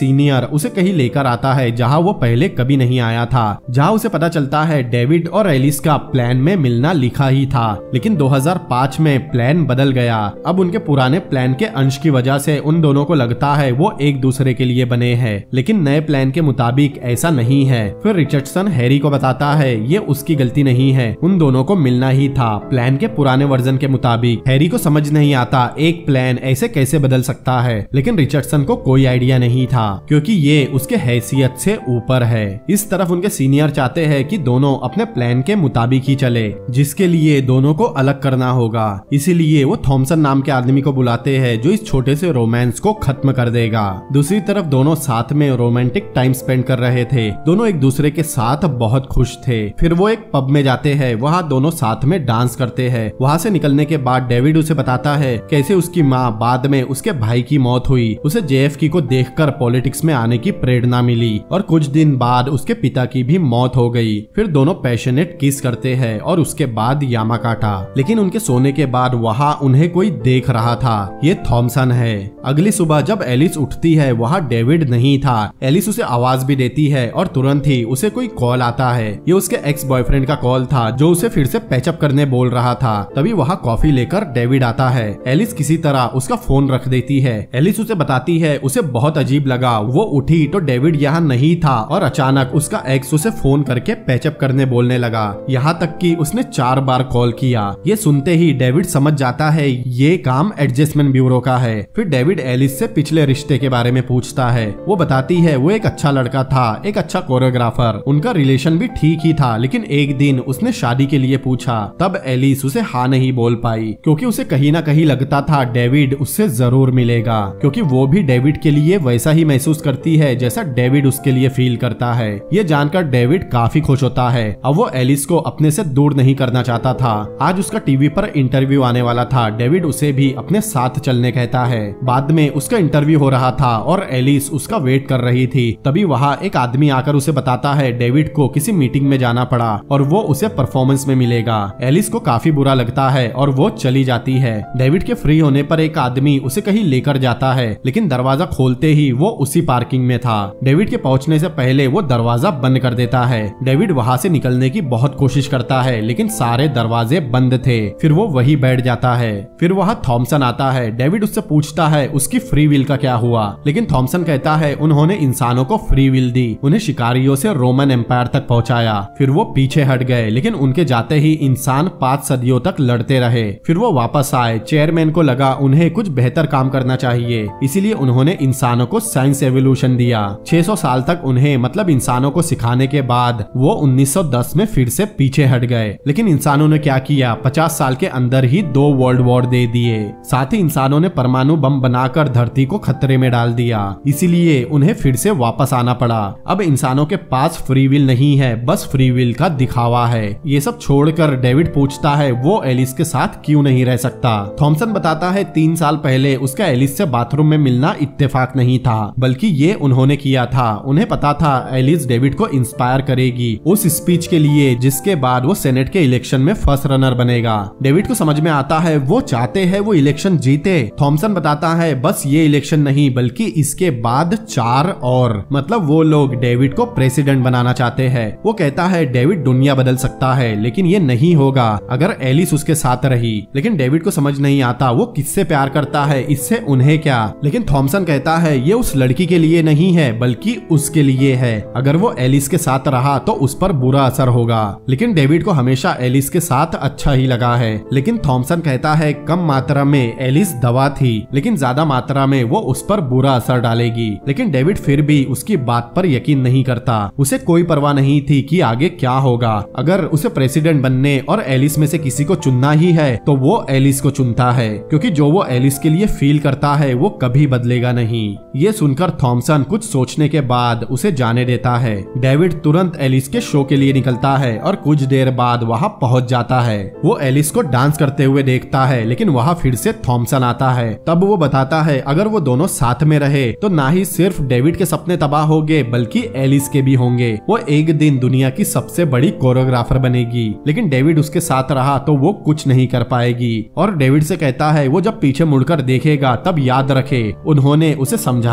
सीनियर उसे कहीं लेकर आता है जहाँ वो पहले कभी नहीं आया था, जहाँ उसे पता चलता है डेविड और एलिस का प्लान में मिलना लिखा ही था, लेकिन दो हज़ार पाँच में प्लान बदल गया। अब उनके पुराने प्लान के अंश की वजह से उन दोनों को लगता है वो एक दूसरे के लिए बने हैं, लेकिन नए प्लान के मुताबिक ऐसा नहीं है। फिर रिचर्डसन हैरी को बताता है ये उसकी गलती नहीं है, उन दोनों को मिलना ही था प्लान के पुराने वर्जन के मुताबिक। हैरी को समझ नहीं आता एक प्लान ऐसे कैसे बदल सकता है, लेकिन रिचर्डसन को कोई आइडिया नहीं था क्योंकि ये उसके हैसियत से ऊपर है। इस तरफ उनके सीनियर चाहते हैं कि दोनों अपने प्लान के मुताबिक ही चले, जिसके लिए दोनों को अलग करना होगा। इसीलिए वो थॉमसन नाम के आदमी को बुलाते हैं जो इस छोटे से रोमांस को खत्म कर देगा। दूसरी तरफ दोनों साथ में रोमांटिक टाइम स्पेंड कर रहे थे, दोनों एक दूसरे के साथ बहुत खुश थे। फिर वो एक पब में जाते हैं, वहाँ दोनों साथ में डांस करते हैं। वहाँ से निकलने के बाद डेविड उसे बताता है कैसे उसकी माँ बाद में उसके भाई की मौत हुई, उसे जेएफके को देखकर पॉलिटिक्स में आने की प्रेरणा मिली और कुछ दिन बाद उसके पिता की भी मौत हो गई। फिर दोनों पैशनेट किस करते हैं और उसके बाद यामाकाटा, लेकिन उनके सोने के बाद वहाँ उन्हें कोई देख रहा था, ये थॉमसन है। अगली सुबह जब एलिस उठती है वहाँ डेविड नहीं था। एलिस उसे आवाज भी देती है और तुरंत ही उसे कोई कॉल आता है। ये उसके एक्स बॉयफ्रेंड का कॉल था जो उसे फिर से पैचअप करने बोल रहा था। तभी वहाँ कॉफी लेकर डेविड आता है। एलिस किसी तरह उसका फोन रख देती है। एलिस उसे बताती है उसे बहुत अजीब लगा, वो उठी तो डेविड यहाँ नहीं था और अचानक उसका एक्स उसे फोन करके पैचअप करने बोलने लगा, यहाँ तक कि उसने चार बार कॉल किया। ये सुनते ही डेविड समझ जाता है ये काम एडजस्टमेंट ब्यूरो का है। फिर डेविड एलिस से पिछले रिश्ते के बारे में पूछता है। वो बताती है वो एक अच्छा लड़का था, एक अच्छा कोरियोग्राफर, उनका रिलेशन भी ठीक ही था, लेकिन एक दिन उसने शादी के लिए पूछा, तब एलिस उसे हाँ नहीं बोल पाई क्योंकि उसे कहीं ना कहीं लगता था डेविड उससे जरूर मिलेगा, क्योंकि वो भी डेविड के लिए वैसा ही महसूस करती है जैसा डेविड उसके लिए फील करता है। ये जानकर डेविड काफी खुश होता है। अब वो एलिस को अपने से दूर नहीं करना चाहता था। आज उसका टीवी पर इंटरव्यू आने वाला था। डेविड उसे भी अपने साथ चलने कहता है। बाद में उसका इंटरव्यू हो रहा था और एलिस उसका वेट कर रही थी। तभी वहाँ एक आदमी आकर उसे बताता है डेविड को किसी मीटिंग में जाना पड़ा और वो उसे परफॉर्मेंस में मिलेगा। एलिस को काफी बुरा लगता है और वो चली जाती है। डेविड के फ्री होने पर एक आदमी उसे कहीं लेकर जाता है, लेकिन दरवाजा खोलते ही वो उसी पार्किंग में था। डेविड के पहुंचने से पहले वो दरवाजा बंद कर देता है। डेविड वहाँ से निकलने की बहुत कोशिश करता है, लेकिन सारे दरवाजे बंद थे। फिर वो वही बैठ जाता है। फिर वहाँ थॉमसन आता है। डेविड उससे पूछता है उसकी फ्री विल का क्या हुआ, लेकिन थॉमसन कहता है उन्होंने इंसानों को फ्री विल दी, उन्हें शिकारियों से रोमन एम्पायर तक पहुंचाया। फिर वो पीछे हट गए, लेकिन उनके जाते ही इंसान पांच सदियों तक लड़ते रहे। फिर वो वापस आए। चेयरमैन को लगा उन्हें कुछ बेहतर काम करना चाहिए, इसीलिए उन्होंने इंसानों को साइंस एवोल्यूशन दिया। छह सौ साल तक उन्हें मतलब इंसानों को सिखाने के बाद वो उन्नीस सौ दस में फिर से पीछे हट गए। लेकिन इंसानों ने क्या किया, पचास साल के अंदर ही दो वर्ल्ड वॉर दे दिए। साथ ही इंसानों ने परमाणु बम बनाकर धरती को खतरे में डाल दिया, इसीलिए उन्हें फिर से वापस आना पड़ा। अब इंसानों के पास फ्री विल नहीं है, बस फ्री विल का दिखावा है। ये सब छोड़कर डेविड पूछता है वो एलिस के साथ क्यों नहीं रह सकता। थॉमसन बताता है तीन साल पहले उसका एलिस से बाथरूम में मिलना इत्तेफाक नहीं था, बल्कि ये उन्होंने किया था। उन्हें पता था एलिस डेविड को इंस्पायर करेगी उस स्पीच के लिए जिसके बाद वो सेनेट के इलेक्शन में फर्स्ट रनर बनेगा। डेविड को समझ में आता है वो चाहते हैं वो इलेक्शन जीते। थॉमसन बताता है बस ये इलेक्शन नहीं बल्कि इसके बाद चार और, मतलब वो लोग डेविड को प्रेसिडेंट बनाना चाहते हैं। वो कहता है डेविड दुनिया बदल सकता है, लेकिन ये नहीं होगा अगर एलिस उसके साथ रही। लेकिन डेविड को समझ नहीं आता वो किससे प्यार करता है, इससे उन्हें क्या। लेकिन थॉमसन कहता है ये उस लड़की के लिए नहीं है बल्कि उसके लिए है। अगर वो एलिस के साथ रहा तो उस पर बुरा असर होगा। लेकिन डेविड को हमेशा एलिस के साथ अच्छा ही लगा है। लेकिन थॉमसन कहता है कम मात्रा में एलिस दवा थी, लेकिन ज्यादा मात्रा में वो उस पर बुरा असर डालेगी। लेकिन डेविड फिर भी उसकी बात पर यकीन नहीं करता। उसे कोई परवाह नहीं थी कि आगे क्या होगा। अगर उसे प्रेसिडेंट बनने और एलिस में से किसी को चुनना ही है तो वो एलिस को चुनता है, क्योंकि जो वो एलिस के लिए फील करता है वो कभी बदलेगा नहीं। ये सुनकर थॉमसन कुछ सोचने के बाद उसे जाने देता है। डेविड तुरंत एलिस के शो के लिए निकलता है और कुछ देर बाद वहाँ पहुँच जाता है। वो एलिस को डांस करते हुए देखता है, लेकिन वहाँ फिर से थॉमसन आता है। तब वो बताता है अगर वो दोनों साथ में रहे तो ना ही सिर्फ डेविड के सपने तबाह होंगे बल्कि एलिस के भी होंगे। वो एक दिन दुनिया की सबसे बड़ी कोरियोग्राफर बनेगी, लेकिन डेविड उसके साथ रहा तो वो कुछ नहीं कर पाएगी। और डेविड से कहता है वो जब पीछे मुड़कर देखेगा तब याद रखे उन्होंने उसे समझाने की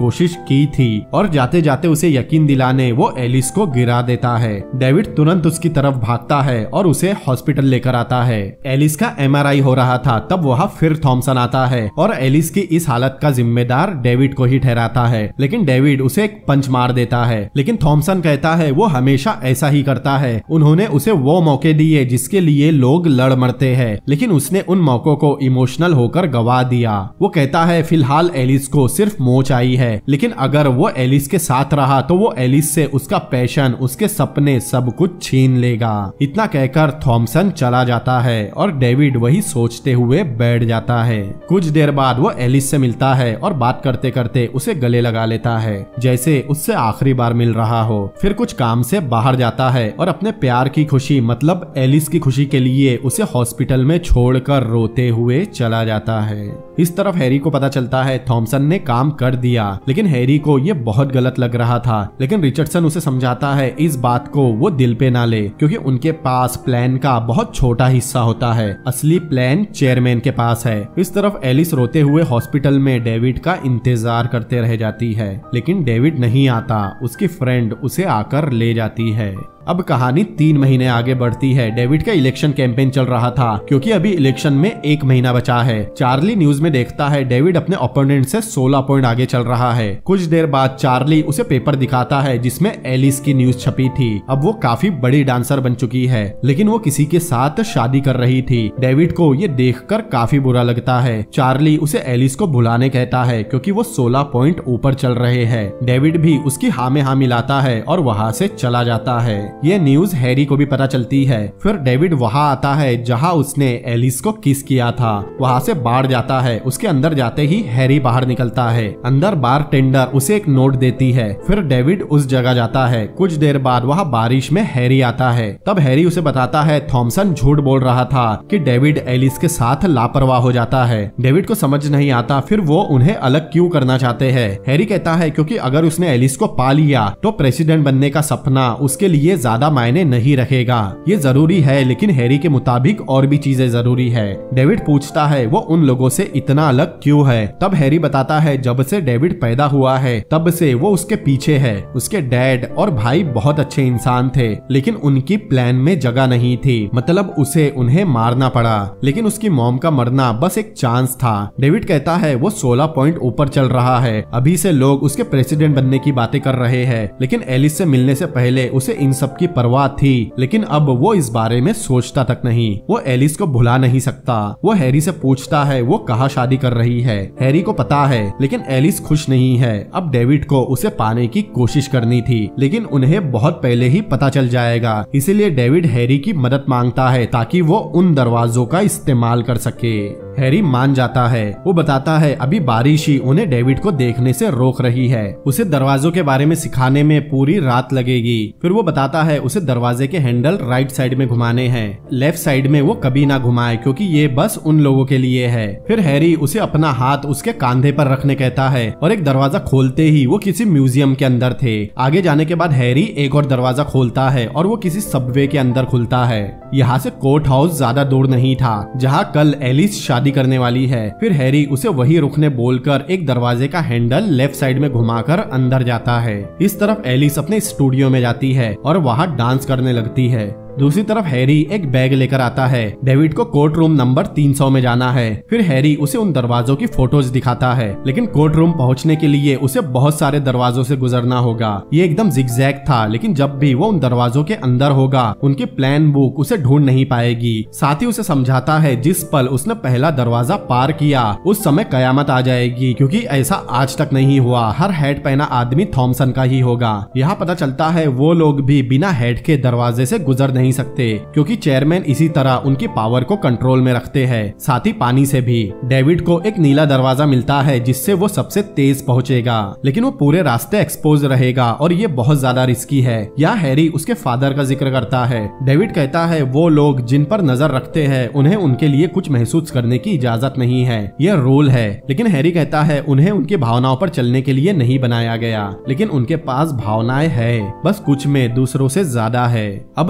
कोशिश की थी और जाते जाते उसे यकीन दिलाने वो एलिस को गिरा देता है। डेविड तुरंत उसकी तरफ भागता है और उसे हॉस्पिटल लेकर आता है। एलिस का एम आर आई हो रहा था, तब वहाँ फिर थॉमसन आता है और एलिस की इस हालत का जिम्मेदार डेविड को ही ठहराता है, लेकिन डेविड उसे एक पंच मार देता है। लेकिन थॉमसन कहता है वो हमेशा ऐसा ही करता है, उन्होंने उसे वो मौके दिए जिसके लिए लोग लड़ मरते हैं, लेकिन उसने उन मौकों को इमोशनल होकर गवा दिया। वो कहता है फिलहाल एलिस को सिर्फ मोच आई है, लेकिन अगर वो एलिस के साथ रहा तो वो एलिस से उसका पैशन, उसके सपने सब कुछ छीन लेगा। इतना कहकर थॉमसन चला जाता है और डेविड वही सोचते हुए बैठ जाता है। कुछ देर बाद वो एलिस से मिलता है और बात करते करते उसे गले लगा लेता है, जैसे उससे आखिरी बार मिल रहा हो। फिर कुछ काम से बाहर जाता है और अपने प्यार की खुशी मतलब एलिस की खुशी के लिए उसे हॉस्पिटल में छोड़कर रोते हुए चला जाता है। इस तरफ हैरी को पता चलता है थॉमसन ने काम कर दिया, लेकिन हैरी को ये बहुत गलत लग रहा था। लेकिन रिचर्डसन उसे समझाता है इस बात को वो दिल पे ना ले, क्योंकि उनके पास प्लान का बहुत छोटा हिस्सा होता है, असली प्लान चेयरमैन के पास है। इस तरफ एलिस रोते हुए हॉस्पिटल में डेविड का इंतजार करते रह जाती है, लेकिन डेविड नहीं आता। उसकी फ्रेंड उसे आकर ले जाती है। अब कहानी तीन महीने आगे बढ़ती है। डेविड का इलेक्शन कैंपेन चल रहा था, क्योंकि अभी इलेक्शन में एक महीना बचा है। चार्ली न्यूज में देखता है डेविड अपने ओपोनेंट से सोलह पॉइंट आगे चल रहा है। कुछ देर बाद चार्ली उसे पेपर दिखाता है जिसमें एलिस की न्यूज छपी थी। अब वो काफी बड़ी डांसर बन चुकी है, लेकिन वो किसी के साथ शादी कर रही थी। डेविड को ये देखकर काफी बुरा लगता है। चार्ली उसे एलिस को भुलाने कहता है, क्योंकि वो सोलह पॉइंट ऊपर चल रहे हैं। डेविड भी उसकी हाँ में हाँ मिलाता है और वहाँ से चला जाता है। ये न्यूज हैरी को भी पता चलती है। फिर डेविड वहाँ आता है जहाँ उसने एलिस को किस किया था। वहाँ से बाहर जाता है। उसके अंदर जाते ही हैरी बाहर निकलता है। अंदर बार टेंडर उसे एक नोट देती है। फिर डेविड उस जगह जाता है। कुछ देर बाद वहाँ बारिश में हैरी आता है। तब हैरी उसे बताता है थॉमसन झूठ बोल रहा था कि डेविड एलिस के साथ लापरवाह हो जाता है। डेविड को समझ नहीं आता फिर वो उन्हें अलग क्यों करना चाहते हैं। हैरी कहता है क्योंकि अगर उसने एलिस को पा लिया तो प्रेसिडेंट बनने का सपना उसके लिए ज्यादा मायने नहीं रखेगा। ये जरूरी है, लेकिन हैरी के मुताबिक और भी चीजें जरूरी है। डेविड पूछता है वो उन लोगों से इतना अलग क्यों है। तब हैरी बताता है जब से डेविड पैदा हुआ है तब से वो उसके पीछे है। उसके डैड और भाई बहुत अच्छे इंसान थे, लेकिन उनकी प्लान में जगह नहीं थी, मतलब उसे उन्हें मारना पड़ा। लेकिन उसकी मॉम का मरना बस एक चांस था। डेविड कहता है वो सोलह पॉइंट ऊपर चल रहा है। अभी से लोग उसके प्रेसिडेंट बनने की बातें कर रहे हैं, लेकिन एलिस से मिलने से पहले उसे इन सब की परवाह थी, लेकिन अब वो इस बारे में सोचता तक नहीं। वो एलिस को भुला नहीं सकता। वो हैरी से पूछता है वो कहाँ शादी कर रही है। हैरी को पता है, लेकिन एलिस खुश नहीं है। अब डेविड को उसे पाने की कोशिश करनी थी, लेकिन उन्हें बहुत पहले ही पता चल जाएगा। इसीलिए डेविड हैरी की मदद मांगता है ताकि वो उन दरवाजों का इस्तेमाल कर सके। हैरी मान जाता है। वो बताता है अभी बारिश ही उन्हें डेविड को देखने से रोक रही है। उसे दरवाजों के बारे में सिखाने में पूरी रात लगेगी। फिर वो बताता है उसे दरवाजे के हैंडल राइट साइड में घुमाने हैं, लेफ्ट साइड में वो कभी ना घुमाए, क्योंकि ये बस उन लोगों के लिए है। फिर हैरी उसे अपना हाथ उसके कांधे पर रखने कहता है और एक दरवाजा खोलते ही वो किसी म्यूजियम के अंदर थे। आगे जाने के बाद हैरी एक और दरवाजा खोलता है और वो किसी सबवे के अंदर खुलता है। यहाँ से कोर्ट हाउस ज्यादा दूर नहीं था जहाँ कल एलिस शादी करने वाली है। फिर हैरी उसे वही रुकने बोलकर एक दरवाजे का हैंडल लेफ्ट साइड में घुमाकर अंदर जाता है। इस तरफ एलिस अपने स्टूडियो में जाती है और वहाँ डांस करने लगती है। दूसरी तरफ हैरी एक बैग लेकर आता है। डेविड को कोर्ट रूम नंबर तीन सौ में जाना है। फिर हैरी उसे उन दरवाजों की फोटोज दिखाता है, लेकिन कोर्ट रूम पहुंचने के लिए उसे बहुत सारे दरवाजों से गुजरना होगा। ये एकदम जिगजैग था, लेकिन जब भी वो उन दरवाजों के अंदर होगा उनकी प्लान बुक उसे ढूंढ नहीं पाएगी। साथ ही उसे समझाता है जिस पल उसने पहला दरवाजा पार किया उस समय कयामत आ जाएगी, क्योंकि ऐसा आज तक नहीं हुआ। हर हैट पहना आदमी थॉमसन का ही होगा। यहाँ पता चलता है वो लोग भी बिना हैट के दरवाजे से गुजर नहीं सकते, क्योंकि चेयरमैन इसी तरह उनकी पावर को कंट्रोल में रखते हैं। साथ ही पानी से भी। डेविड को एक नीला दरवाजा मिलता है जिससे वो सबसे तेज पहुंचेगा, लेकिन वो पूरे रास्ते एक्सपोज रहेगा और ये बहुत ज्यादा रिस्की है। यहाँ हैरी उसके फादर का जिक्र करता है। डेविड कहता है वो लोग जिन पर नजर रखते हैं उन्हें उनके लिए कुछ महसूस करने की इजाजत नहीं है, ये रूल है। लेकिन हैरी कहता है उन्हें उनकी भावनाओं पर चलने के लिए नहीं बनाया गया, लेकिन उनके पास भावनाएं है, बस कुछ में दूसरों से ज्यादा है। अब सुबह हो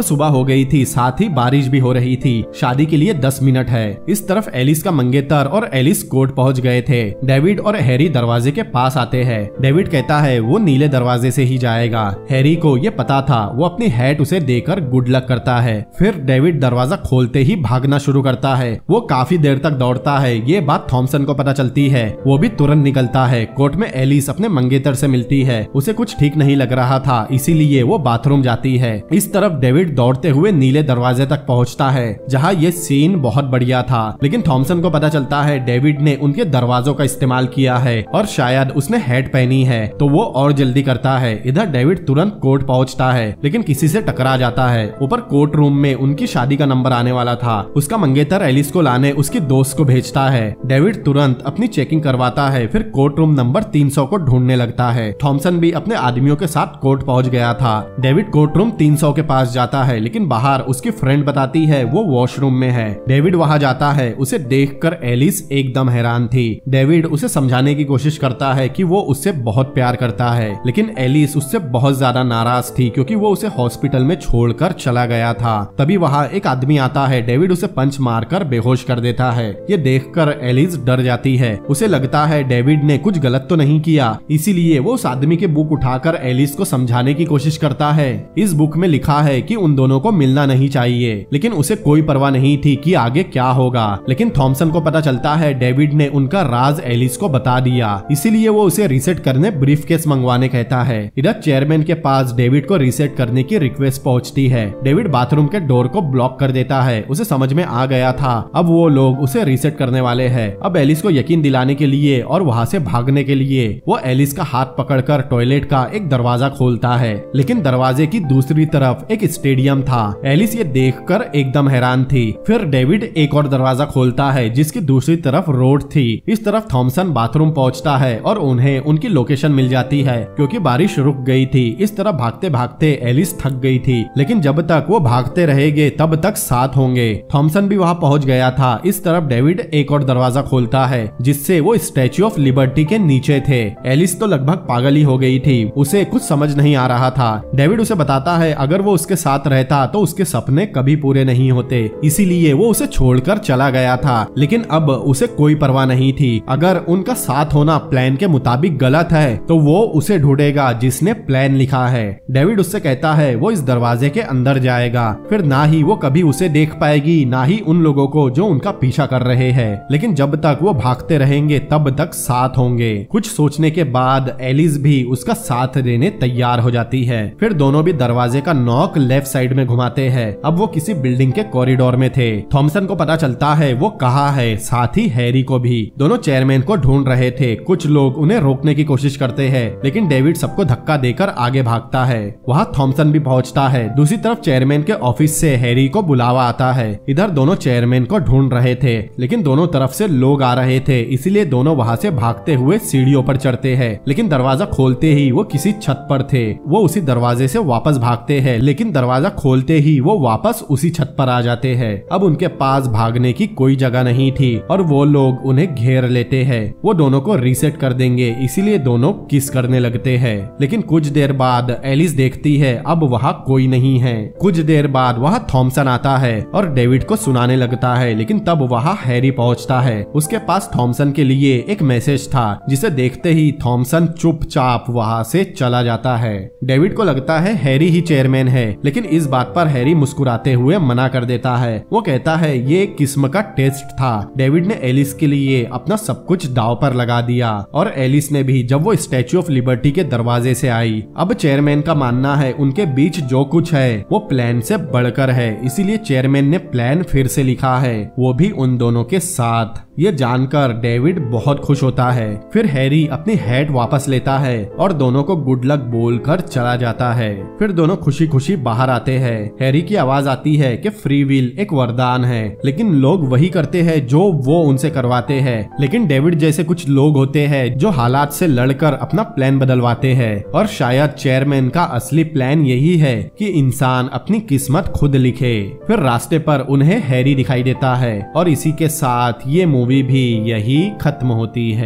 हो गई थी, साथ ही बारिश भी हो रही थी। शादी के लिए दस मिनट है। इस तरफ एलिस का मंगेतर और एलिस कोर्ट पहुंच गए थे। डेविड और हैरी दरवाजे के पास आते हैं। डेविड कहता है वो नीले दरवाजे से ही जाएगा। हैरी को ये पता था। वो अपनी हैट उसे देकर गुड लक करता है। फिर डेविड दरवाजा खोलते ही भागना शुरू करता है। वो काफी देर तक दौड़ता है। ये बात थॉमसन को पता चलती है। वो भी तुरंत निकलता है। कोर्ट में एलिस अपने मंगेतर से मिलती है। उसे कुछ ठीक नहीं लग रहा था, इसीलिए वो बाथरूम जाती है। इस तरफ डेविड दौड़ते हुए नीले दरवाजे तक पहुंचता है, जहां ये सीन बहुत बढ़िया था। लेकिन थॉमसन को पता चलता है डेविड ने उनके दरवाजों का इस्तेमाल किया है और शायद उसने हैट पहनी है, तो वो और जल्दी करता है। इधर डेविड तुरंत कोर्ट पहुंचता है, लेकिन किसी से टकरा जाता है। ऊपर कोर्ट रूम में उनकी शादी का नंबर आने वाला था। उसका मंगेतर एलिस को लाने उसकी दोस्त को भेजता है। डेविड तुरंत अपनी चेकिंग करवाता है, फिर कोर्ट रूम नंबर तीन सौ को ढूंढने लगता है। थॉमसन भी अपने आदमियों के साथ कोर्ट पहुंच गया था। डेविड कोर्ट रूम तीन सौ के पास जाता है, लेकिन बाहर उसकी फ्रेंड बताती है वो वॉशरूम में है। डेविड वहां जाता है। उसे देखकर एलिस एकदम हैरान थी। डेविड उसे समझाने की कोशिश करता है कि वो उससे बहुत प्यार करता है, लेकिन एलिस उससे बहुत ज्यादा नाराज थी क्योंकि वो उसे हॉस्पिटल में छोड़कर चला गया था। तभी वहां एक आदमी आता है। डेविड उसे पंच मारकर बेहोश कर देता है। ये देखकर एलिस डर जाती है। उसे लगता है डेविड ने कुछ गलत तो नहीं किया, इसीलिए वो उस आदमी के बुक उठाकर एलिस को समझाने की कोशिश करता है। इस बुक में लिखा है कि उन दोनों को मिलना नहीं चाहिए, लेकिन उसे कोई परवाह नहीं थी कि आगे क्या होगा। लेकिन थॉमसन को पता चलता है डेविड ने उनका राज एलिस को बता दिया, इसीलिए वो उसे रीसेट करने ब्रीफकेस मंगवाने कहता है। इधर चेयरमैन के पास डेविड को रीसेट करने की रिक्वेस्ट पहुंचती है। डेविड बाथरूम के डोर को ब्लॉक कर देता है। उसे समझ में आ गया था अब वो लोग उसे रीसेट करने वाले हैं। अब एलिस को यकीन दिलाने के लिए और वहां से भागने के लिए वो एलिस का हाथ पकड़कर टॉयलेट का एक दरवाजा खोलता है, लेकिन दरवाजे की दूसरी तरफ एक स्टेडियम था। एलिस ये देखकर एकदम हैरान थी। फिर डेविड एक और दरवाजा खोलता है जिसकी दूसरी तरफ रोड थी। इस तरफ थॉमसन बाथरूम पहुंचता है और उन्हें उनकी लोकेशन मिल जाती है क्योंकि बारिश रुक गई थी। इस तरफ भागते भागते एलिस थक गई थी, लेकिन जब तक वो भागते रहेंगे तब तक साथ होंगे। थॉमसन भी वहां पहुंच गया था। इस तरफ डेविड एक और दरवाजा खोलता है जिससे वो स्टैच्यू ऑफ लिबर्टी के नीचे थे। एलिस तो लगभग पागल ही हो गई थी। उसे कुछ समझ नहीं आ रहा था। डेविड उसे बताता है अगर वो उसके साथ रहता तो उसके सपने कभी पूरे नहीं होते, इसीलिए वो उसे छोड़कर चला गया था। लेकिन अब उसे कोई परवाह नहीं थी। अगर उनका साथ होना प्लान के मुताबिक गलत है तो वो उसे ढूंढेगा जिसने प्लान लिखा है। डेविड उससे कहता है वो इस दरवाजे के अंदर जाएगा, फिर ना ही वो कभी उसे देख पाएगी ना ही उन लोगों को जो उनका पीछा कर रहे हैं। लेकिन जब तक वो भागते रहेंगे तब तक साथ होंगे। कुछ सोचने के बाद एलिस भी उसका साथ देने तैयार हो जाती है। फिर दोनों भी दरवाजे का नॉक लेफ्ट साइड में घुमाते हैं। अब वो किसी बिल्डिंग के कॉरिडोर में थे। थॉमसन को पता चलता है वो कहाँ है, साथ ही हैरी को भी। दोनों चेयरमैन को ढूंढ रहे थे। कुछ लोग उन्हें रोकने की कोशिश करते हैं, लेकिन डेविड सबको धक्का देकर आगे भागता है। वहाँ थॉमसन भी पहुँचता है। दूसरी तरफ चेयरमैन के ऑफिस से हैरी को बुलावा आता है। इधर दोनों चेयरमैन को ढूंढ रहे थे, लेकिन दोनों तरफ से लोग आ रहे थे, इसीलिए दोनों वहाँ से भागते हुए सीढ़ियों पर चढ़ते हैं। लेकिन दरवाजा खोलते ही वो किसी छत पर थे। वो उसी दरवाजे से वापस भागते हैं, लेकिन दरवाजा खोलते ही वो वापस उसी छत पर आ जाते हैं। अब उनके पास भागने की कोई जगह नहीं थी और वो लोग उन्हें घेर लेते हैं। वो दोनों को रीसेट कर देंगे, इसीलिए दोनों किस करने लगते हैं। लेकिन कुछ देर बाद एलिस देखती है अब वहाँ कोई नहीं है। कुछ देर बाद वहाँ थॉमसन आता है और डेविड को सुनाने लगता है, लेकिन तब वहाँ हैरी पहुँचता है। उसके पास थॉमसन के लिए एक मैसेज था, जिसे देखते ही थॉमसन चुपचाप वहाँ से चला जाता है। डेविड को लगता है हैरी ही चेयरमैन है, लेकिन इस बात पर हैरी मुस्कुराते हुए मना कर देता है। वो कहता है ये किस्म का टेस्ट था। डेविड ने एलिस के लिए अपना सब कुछ दांव पर लगा दिया और एलिस ने भी, जब वो स्टैच्यू ऑफ लिबर्टी के दरवाजे से आई। अब चेयरमैन का मानना है उनके बीच जो कुछ है वो प्लान से बढ़कर है, इसीलिए चेयरमैन ने प्लान फिर से लिखा है, वो भी उन दोनों के साथ। ये जानकर डेविड बहुत खुश होता है। फिर हैरी अपनी हैट वापस लेता है और दोनों को गुड लक बोलकर चला जाता है। फिर दोनों खुशी खुशी बाहर आते हैं। हैरी की आवाज आती है कि फ्री विल एक वरदान है, लेकिन लोग वही करते हैं जो वो उनसे करवाते हैं। लेकिन डेविड जैसे कुछ लोग होते हैं जो हालात से लड़कर अपना प्लान बदलवाते हैं, और शायद चेयरमैन का असली प्लान यही है कि इंसान अपनी किस्मत खुद लिखे। फिर रास्ते पर उन्हें हैरी दिखाई देता है और इसी के साथ ये मूवी भी यही खत्म होती है।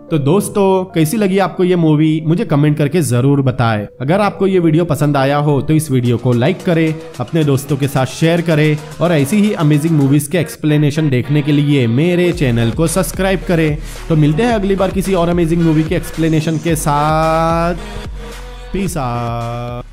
तो दोस्तों कैसी लगी आपको ये मूवी मुझे कमेंट करके जरूर बताएं। अगर आपको ये वीडियो पसंद आया हो तो इस वीडियो को लाइक करें, अपने दोस्तों के साथ शेयर करें और ऐसी ही अमेजिंग मूवीज के एक्सप्लेनेशन देखने के लिए मेरे चैनल को सब्सक्राइब करें। तो मिलते हैं अगली बार किसी और अमेजिंग मूवी के एक्सप्लेनेशन के साथ। Peace out.